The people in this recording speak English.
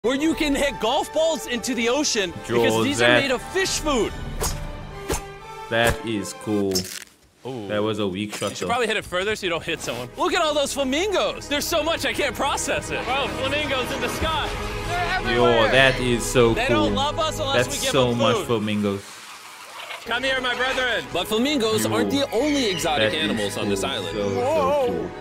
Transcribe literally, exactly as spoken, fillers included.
where you can hit golf balls into the ocean Joel, because these that, are made of fish food. That is cool. Ooh. That was a weak shot. You should though. probably hit it further so you don't hit someone. Look at all those flamingos. There's so much I can't process it. Bro, flamingos in the sky. They're everywhere. Yo, that is so they cool. They don't love us unless That's we give so them much food. flamingos. Come here, my brethren. But flamingos Yo, aren't the only exotic that animals on cool. this island. So, so cool.